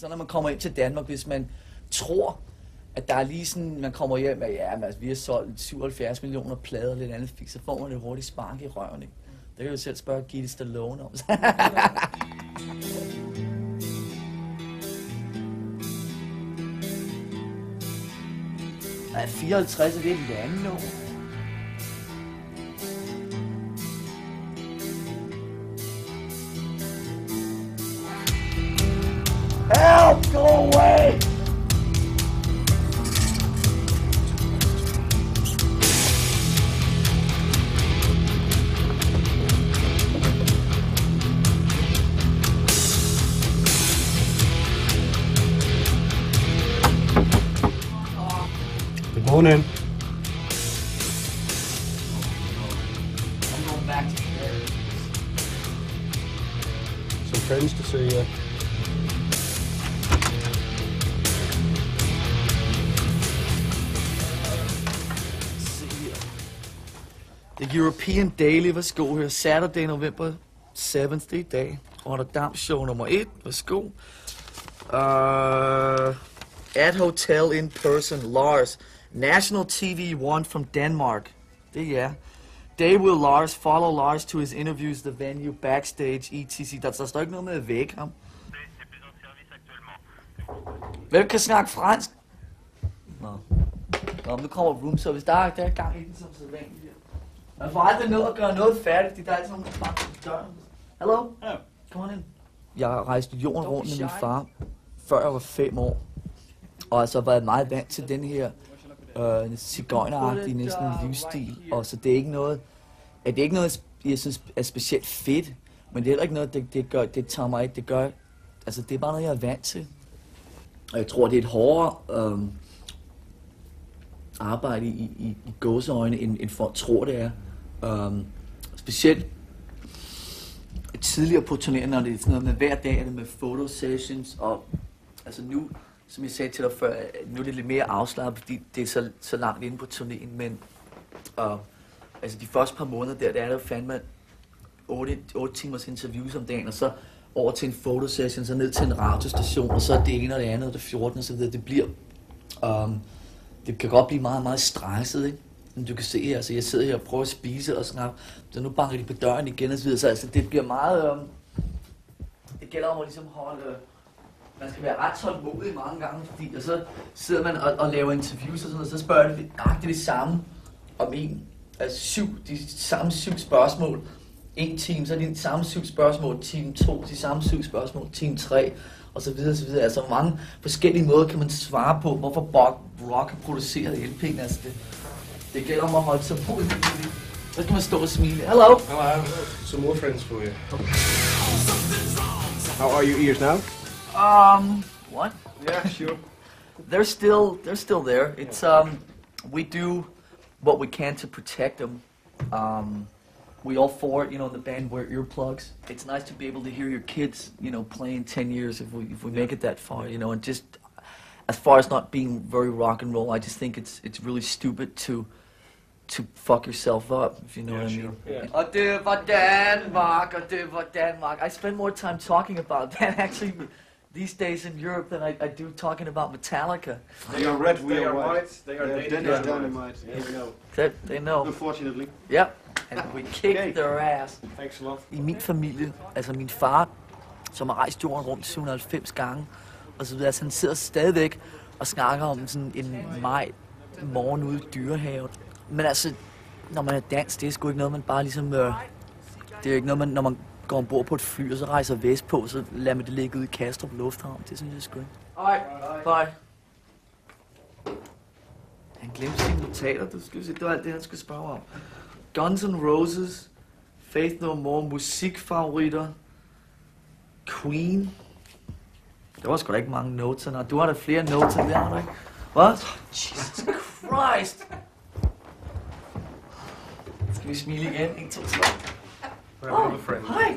Så når man kommer ind til Danmark, hvis man tror, at der er lige sådan, man kommer hjem med, ja, men altså, vi har solgt 77 millioner plader og lidt andet fik, så får man et hurtigt spark i røven, ikke? Det kan du selv spørge Gitte Stallone om. Ja, 54 er det et landnummer. Help! Go away! Good morning. I'm going back to Paris. Some friends to see you. The European Daily, værsgo her. Saturday, November 7th, det er i dag. Rotterdam show nummer 1, værsgo. At Hotel in Person, Lars. National TV 1 from Denmark. Det er Day with Lars, follow Lars to his interviews, the venue, backstage, etc. Der står ikke noget med at vække ham. Hvem kan snakke fransk? Nå, nu kommer room service. Der er gang i den som sædvanligt her. Man får aldrig nået at gøre noget færdigt, fordi der er altid nogen, der banker på døren. Hello? Ja. Come on in. Jeg rejste jorden rundt med min far, før jeg var 5 år. Og altså været meget vant til den her sigøjneragtige næsten livsstil. Og så det er ikke noget, jeg synes er specielt fedt. Men det er heller ikke noget, det tager mig ikke. Altså det er bare noget, jeg er vant til. Og jeg tror, det er et hårdere arbejde i gåseøjne, end folk tror, det er. Specielt tidligere på turnéen, når det er sådan noget med hver dag, er det med fotosessions, og altså nu, som jeg sagde til dig før, nu er det lidt mere afslappet, fordi det er så langt inde på turnéen, men altså de første par måneder der er der fandme 8 timers interviews om dagen, og så over til en fotosession, så ned til en radiostation, og så det ene og det andet, og det 14 og så videre. Det bliver, det kan godt blive meget, meget stresset, ikke? Som du kan se her, altså jeg sidder her og prøver at spise og snakke, så nu banker de på døren igen og så videre, så altså det bliver meget, det gælder om at ligesom holde, man skal være ret tålmodig mange gange, fordi og så sidder man og laver interviews og sådan noget, så spørger de det samme om altså de samme 7 spørgsmål, en time, så er de samme 7 spørgsmål, time 2, de samme 7 spørgsmål, time 3, og så videre, så videre. Altså mange forskellige måder kan man svare på, hvorfor rock er produceret i LP'en, altså det gælder om at holde sig på. Så kan man stå og smile. Hello! Hello, I have some more friends for you. How are your ears now? What? Yeah, sure. They're still there. It's we do what we can to protect them. We all four, in the band wear earplugs. It's nice to be able to hear your kids, play in 10 years if we make it that far, and just as far as not being very rock and roll, I just think it's really stupid to fuck yourself up, if you know what I mean. Yeah. Og det var Denmark. I spend more time talking about that actually these days in Europe than I do talking about Metallica. They are red, we They are are white. white. They are Dennis Dynamite. Yeah, we know. They know. Unfortunately. Yep. And we kicked their ass. Thanks a lot. I min familie, altså min far, som har rejst jorden rundt 790 gange, og så videre, altså han sidder stadigvæk og snakker om sådan en maj morgen ude i Dyrehaven. Men altså, når man er dansk, det er sgu ikke noget, man bare ligesom... det er ikke noget, når man går ombord på et fly, og så rejser vestpå, så lader man det ligge ude i Kastrup Lufthavn. Det synes jeg sgu ikke. Bye. Han glemte sine notater, du skal se. Det var alt det, han skulle spørge om. Guns N' Roses, Faith No More, musikfavoritter, Queen. Der var sgu da ikke mange notes. Du har da flere notes end det, har du ikke? Hvad? Jesus Christ! Skal vi smile igen? 1, 2, 3. We're a friend. Hej!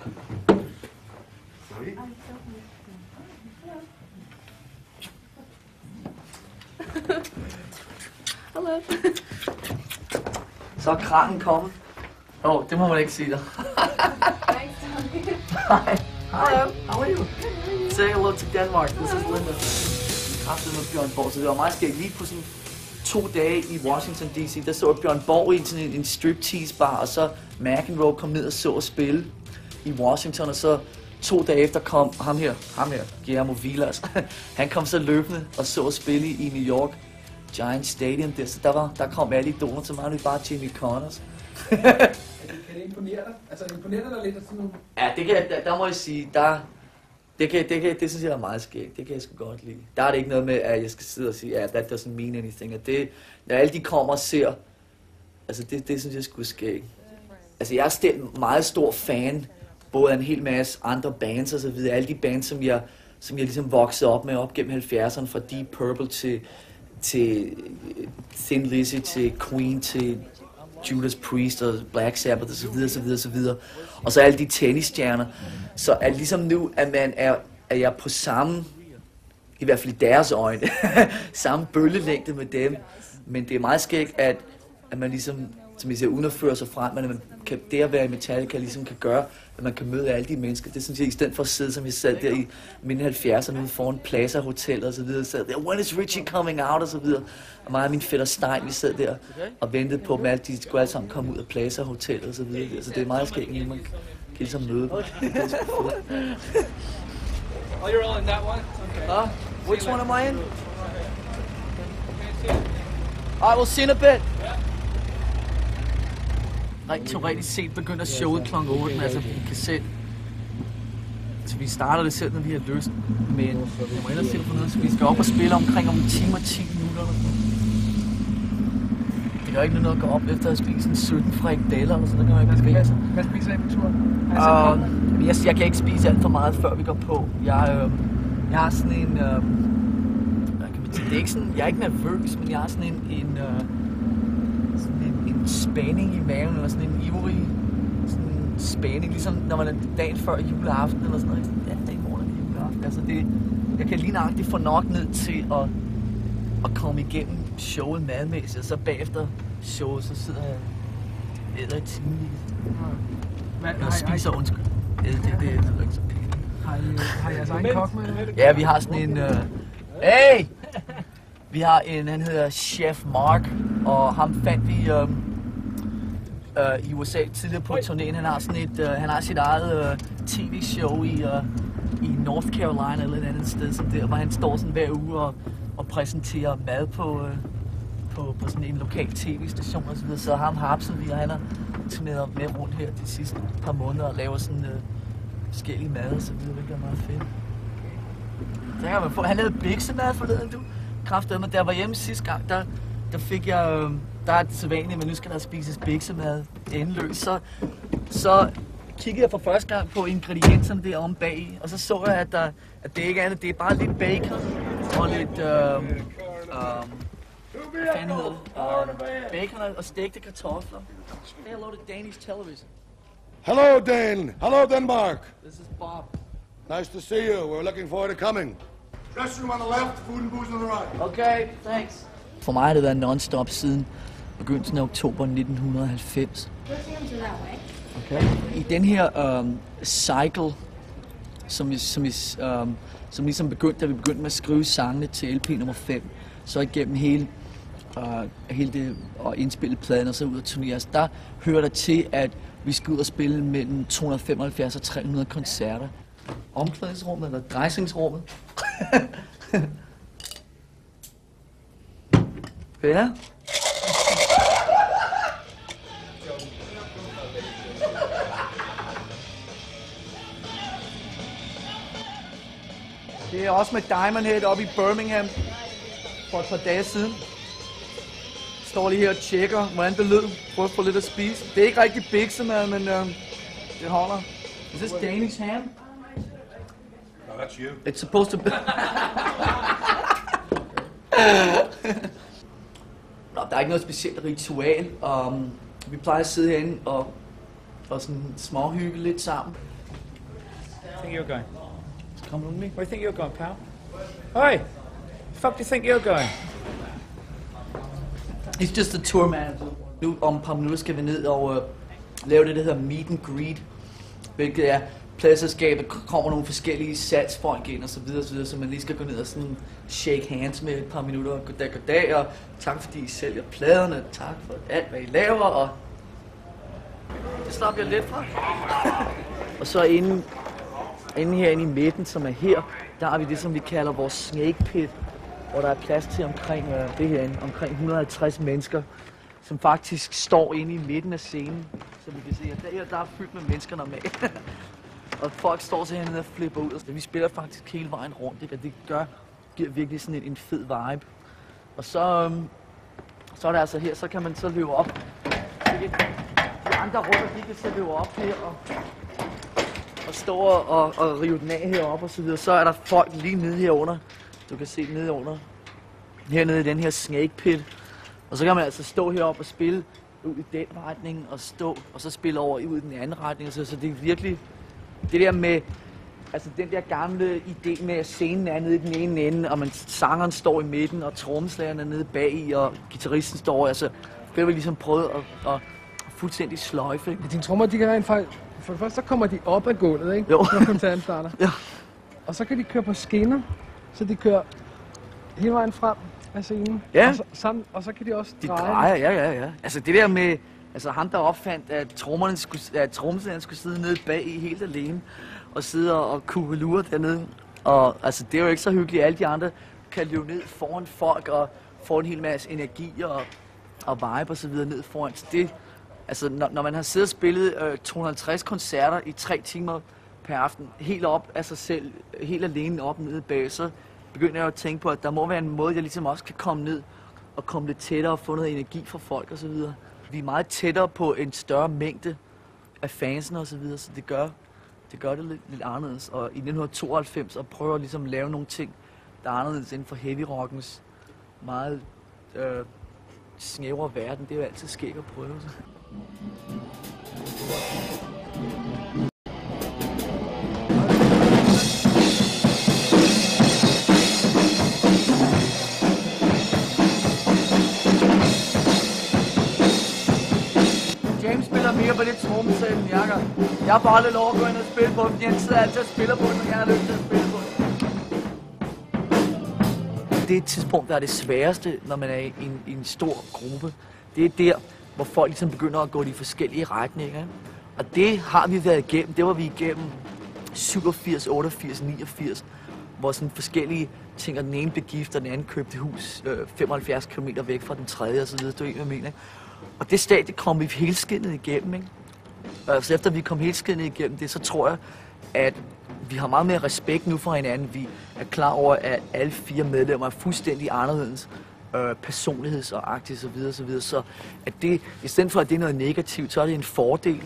Hello. Så er kranen kommet. Det må man ikke sige dig. Thanks, Tommy. Hej. Hello, how are you? Say hello to Denmark. This is Linda. Kraftet med Bjørn Borg, så det var meget skægt. Lige på sådan 2 dage i Washington D.C., der så Bjørn Borg i sådan en striptease bar, og så McEnroe kom ned og så at spille i Washington, og så 2 dage efter kom ham her, Guillermo Vilas. Han kom så løbende og så at spille i New York Giant Stadium der, så der kom alle idoler, så var det bare Jimmy Connors. Kan det imponere dig? Altså imponerer dig lidt af sådan nogle... Ja, der må jeg sige, det synes jeg er meget skægt. Det kan jeg sgu godt lide. Der er det ikke noget med, at jeg skal sidde og sige, ja, that doesn't mean anything. At det, når alle de kommer og ser, altså det synes jeg sgu er skægt. Altså jeg er meget stor fan, både af en hel masse andre bands og så videre. Alle de bands, som jeg ligesom voksede op med op gennem 70'erne, fra Deep Purple til Thin Lizzy, til Queen, til Judas Priest og Black Sabbath og så videre, så videre, så videre. Og så alle de tennisstjerner. Så er ligesom nu, at jeg på samme, i hvert fald i deres øjne, samme bølgelængde med dem. Men det er meget skægt, at man ligesom, som jeg siger, uden at føre sig frem, men at man kan, det at være i Metallica ligesom kan gøre, at man kan møde alle de mennesker. Det synes jeg, i stedet for at sidde, som jeg sad der i mine 70'erne ude foran Plaza Hotel og så videre, sad der, when is Richie coming out og så videre. Og mig og min fætter Stein, vi sad der og ventede på dem, at de skulle alle sammen komme ud af Plaza Hotel og så videre. Så det er meget skægt, at man kan ligesom møde dem. Oh, you're all in that one? Okay. Which one am I in? Alright, we'll see in a bit. Rent teoretisk set begynder showet kl. 8, men altså vi kan se... Så vi starter det selv, når vi har lyst, men jeg må ellers se på noget, så vi skal op og spille omkring om 1 time og 10 minutter. Det gør ikke noget at gå op efter at spise en 17 frikadeller eller sådan noget. Hvad spiser I på turen? Jeg kan ikke spise alt for meget, før vi går på. Jeg har sådan en... det er ikke sådan, jeg er ikke nervøs, men jeg har sådan en spænding i maven, eller sådan en ivrig spænding, ligesom når man er dagen før juleaften, eller sådan noget. Ja, i morgen er juleaften. Altså jeg kan lige nøjagtigt få nok ned til at komme igennem showet madmæssigt, og så bagefter showet, så sidder jeg og æder i timevis. Jeg spiser, undskyld. Det er ikke så pænt. Har I jeres egen kok med? Ja, vi har sådan en... Hey! Vi har han hedder Chef Mark, og ham fandt vi i USA tidligere på turnéen. Han har sit eget tv-show i North Carolina eller et andet sted, som der, hvor han står sådan hver uge og præsenterer mad på sådan en lokal tv-station og så videre. Så ham hapser vi, og han har turneret med rundt her de sidste par måneder og laver sådan forskellige mad og så videre, hvilket er meget fedt. Så kan man få, han lavede biksemad forleden, du. Kraftedeme, da jeg var hjemme sidste gang, der fik jeg, der er det sædvanligt, men nu skal der spises biksemad endeløs. Så kiggede jeg for første gang på ingredienserne der om bag, og så jeg, at det ikke er andet, det er bare lidt bacon og lidt, bacon og stegte kartofler. Say hello to Danish television. Hello, Dane. Hello, Denmark. This is Bob. Nice to see you. We're looking forward to coming. Dressing room on the left, food and booze on the right. Okay, thanks. For mig har det været non-stop siden begyndelsen af oktober 1990. Okay. I den her cycle, som ligesom begyndte, da vi begyndte med at skrive sangene til LP nummer 5, så igennem hele det og indspille pladen og så ud og turnere, der hører der til, at vi skal ud og spille mellem 275 og 300 koncerter. Omklædningsrummet eller drejsingsrummet. Ja. Det er også med Diamond Head oppe i Birmingham for et par dage siden. Står lige her og tjekker, hvordan det lød. Prøv at få lidt at spise. Det er ikke rigtig biksemad, men det holder. Is this Danish ham? No, that's you. It's supposed to be... Nå, der er ikke noget specielt ritual. Vi plejer at sidde herinde og sådan småhygge lidt sammen. I think you're going. Come with me. Where do you think you're going, pal? Oi! Fuck do you think you're going? He's just a tour manager. Nu om et par minutter skal vi ned og lave det, der hedder meet and greet. Hvilket er pladeselskabet kommer nogle forskellige salgsfolk ind og så videre, så man lige skal gå ned og sådan shake hands med et par minutter og goddag, og tak fordi I sælger pladerne, tak for alt hvad I laver, og det slap jeg lidt fra. Og så inde herinde i midten, som er her, der har vi det, som vi kalder vores snake pit, hvor der er plads til omkring omkring 150 mennesker, som faktisk står inde i midten af scenen, som vi kan se. Der er fyldt med mennesker normalt. Og folk står så hernede og flipper ud. Vi spiller faktisk hele vejen rundt, ikke? Og det giver virkelig sådan en fed vibe. Og så er det altså her, så kan man så løbe op. De andre runder, de kan så løbe op her og stå og rive den af heroppe og så videre. Så er der folk lige nede herunder. Du kan se nede under. Hernede i den her snake pit. Og så kan man altså stå heroppe og spille ud i den retning og så spille over ud i den anden retning. Så det er virkelig det der med, altså den der gamle idé med, at scenen er nede i den ene ende, og sangeren står i midten, og trommeslageren er nede bag i, og guitaristen står, altså det har vi ligesom prøvet at fuldstændig sløjfe. Ja, dine trommer, de kan rent faktisk, for det første så kommer de op ad gulvet, ikke? Jo. Når koncerten starter. Ja. Og så kan de køre på skinner, så de kører hele vejen frem af scenen. Ja. Og så kan de også De dreje. drejer, ja. Altså det der med, altså ham der opfandt, at trommeslageren skulle sidde nede bag i helt alene, og sidde og kugelure dernede. Og altså det er jo ikke så hyggeligt, alle de andre kan løbe ned foran folk og få en hel masse energi og vibe og så videre ned foran. Så det, altså når man har siddet og spillet 250 koncerter i 3 timer per aften, helt op af sig selv, helt alene op nede bag, så begynder jeg at tænke på, at der må være en måde, jeg ligesom også kan komme ned og komme lidt tættere og få noget energi fra folk og så videre. Vi er meget tættere på en større mængde af fansene og så videre, så det gør det lidt anderledes. Og i 1992 og prøver ligesom at lave nogle ting, der er anderledes inden for heavy rockens meget snævre verden. Det er jo altid skægt at prøve. James spiller mere på det trommesæt, end jeg gør. Jeg har bare aldrig lov at gå ind og spille på den. Jens sidder altid og spiller på den, og jeg har lyst til at spille på den. Det er et tidspunkt, der er det sværeste, når man er i en stor gruppe. Det er der, hvor folk ligesom begynder at gå i forskellige retninger. Og det har vi været igennem. Det var vi igennem 87, 88, 89, hvor sådan forskellige ting, og den ene blev gift, og den anden købte hus 75 km væk fra den tredje, og så videre. Det er jo en, mener. Og det stadie kom vi helskindet igennem, ikke? Og så efter vi kom helskindet igennem det, så tror jeg, at vi har meget mere respekt nu for hinanden. Vi er klar over, at alle 4 medlemmer er fuldstændig anderledes personligheds- og agtigt, så videre, så videre. Så at det, i stedet for at det er noget negativt, så er det en fordel.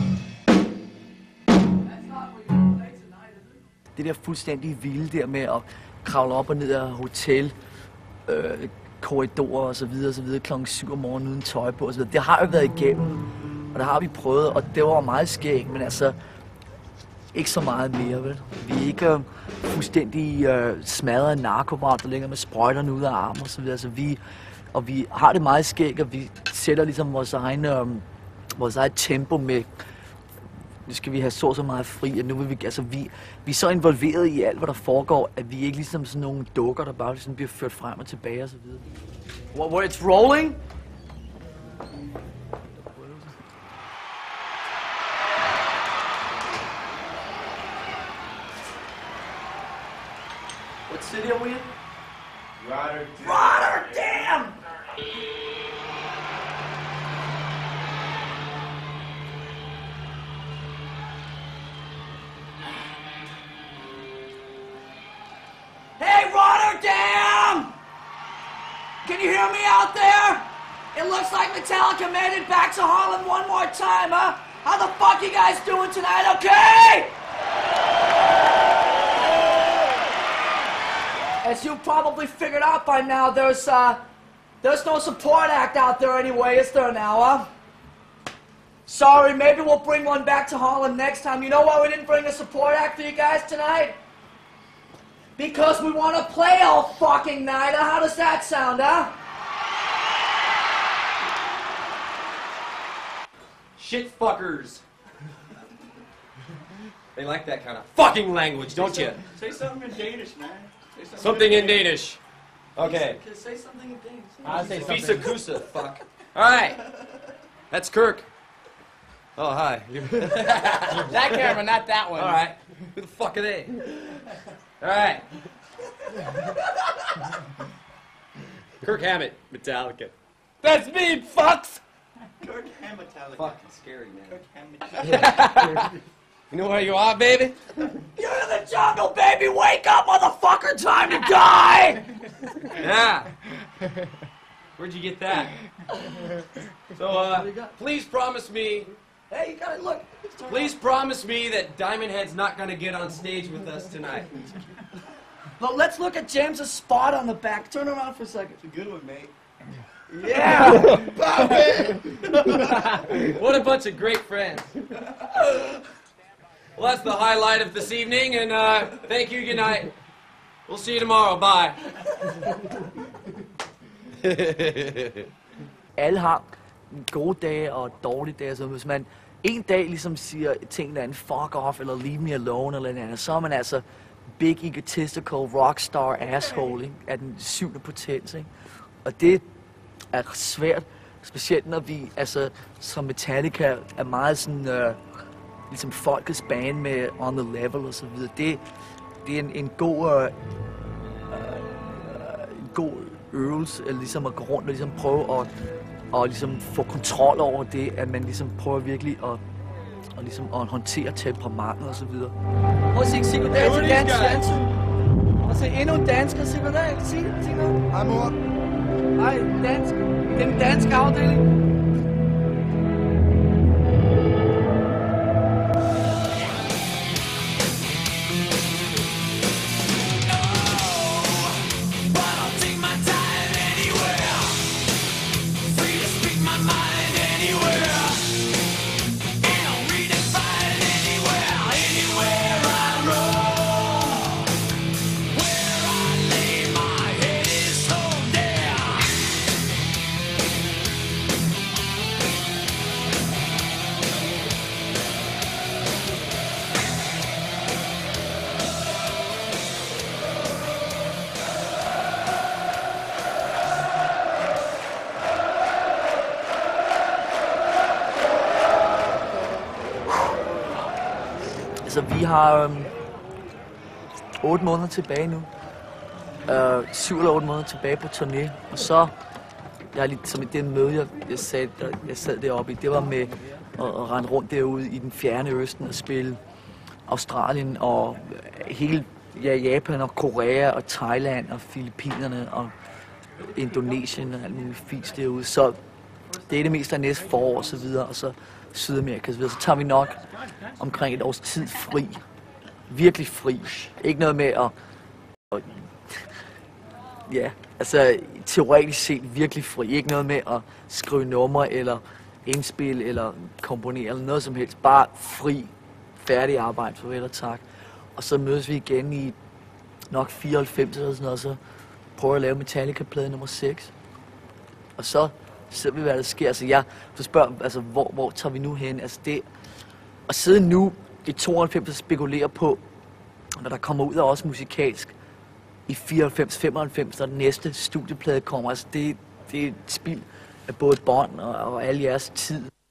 Det der fuldstændig vilde der med at kravle op og ned af hotel, korridorer og så videre klokken 7 om morgenen uden tøj på og så videre. Det har jo været igennem, og der har vi prøvet, og det var meget skægt, men altså ikke så meget mere, vel? Vi er ikke fuldstændig smadret af narkovarer, der ligger med sprøjterne ud af armen og så videre. Altså vi har det meget skægt, og vi sætter ligesom vores eget tempo med, nu skal vi have så meget fri, og nu vil vi, altså vi er så involveret i alt, hvad der foregår, at vi ikke ligesom sådan nogle dukker, der bare ligesom bliver ført frem og tilbage og så videre. Where it's rolling? What city are we in? Rotterdam. Rotterdam! Hey, Rotterdam! Can you hear me out there? It looks like Metallica made it back to Harlem one more time, huh? How the fuck you guys doing tonight, okay? As you probably figured out by now, there's no support act out there anyway, is there now, huh? Sorry, maybe we'll bring one back to Harlem next time. You know why we didn't bring a support act for you guys tonight? Because we want to play all fucking night, huh? How does that sound, huh? Shit fuckers. They like that kind of fucking language, don't you? Say something in Danish, man. Say Something in Danish. Okay. Say something in Danish. I'll say Fisa something. kusa, fuck. Alright. That's Kirk. Oh, hi. That camera, not that one. Alright. Who the fuck are they? Alright. Kirk Hammett, Metallica. That's me, fucks! Kirk Hammett Metallica. Fucking scary, man. Kirk Hammett. You know where you are, baby? You're in the jungle, baby! Wake up, motherfucker! Time to die! Yeah. Where'd you get that? So, please promise me, Hey, you gotta look. please promise me that Diamond Head's not gonna get on stage with us tonight. Look, let's look at James's spot on the back. Turn around for a second. It's a good one, mate. Yeah! What a bunch of great friends. Well, that's the highlight of this evening, and thank you, good night. We'll see you tomorrow, bye. Alle har gode dage og dårlige dage. Så hvis man en dag ligesom siger tingene er en fuck off, eller leave me alone, eller noget andet, så er man altså big egotistical rockstar asshole, ikke? Af den 7. potens, ikke? Og det er svært, specielt når vi, altså, som Metallica er meget sådan, ligesom folkets band med on the level og så videre. Det er en god, en god øvelse, ligesom at gå rundt og ligesom prøve at ligesom få kontrol over det, at man ligesom prøver virkelig at ligesom at håndtere temperamentet og så videre. Prøv at sige goddag til dansk fjernsyn. Prøv at se endnu en dansker. Sig goddag. Sig noget. Hej, mor. Hej, dansk. Det er den danske afdeling. Altså, vi har 8 måneder tilbage nu. 7 eller 8 måneder tilbage på turné. Og så, jeg har lige, som i det møde, jeg sad deroppe i, det var med at rende rundt derude i den fjerne østen og spille Australien og hele Japan og Korea og Thailand og Filippinerne og Indonesien og alt muligt fisk derude. Så det er det meste af næste forår og så videre, og så Sydamerika og så videre. Så tager vi nok omkring et års tid fri. Virkelig fri. Ikke noget med at ja, altså teoretisk set virkelig fri. Ikke noget med at skrive numre eller indspille eller komponere eller noget som helst. Bare fri, færdig arbejde, farvel og tak. Og så mødes vi igen i nok 94 eller sådan noget, og så prøver at lave Metallica-plade nummer 6. Og så ser vi, hvad der sker. Altså så spørger altså, hvor tager vi nu hen? Altså det at sidde nu i 92 og spekulere på, hvad der kommer ud af os musikalsk i 94-95, når den næste studieplade kommer. Altså det er et spild af både bånd og alle jeres tid.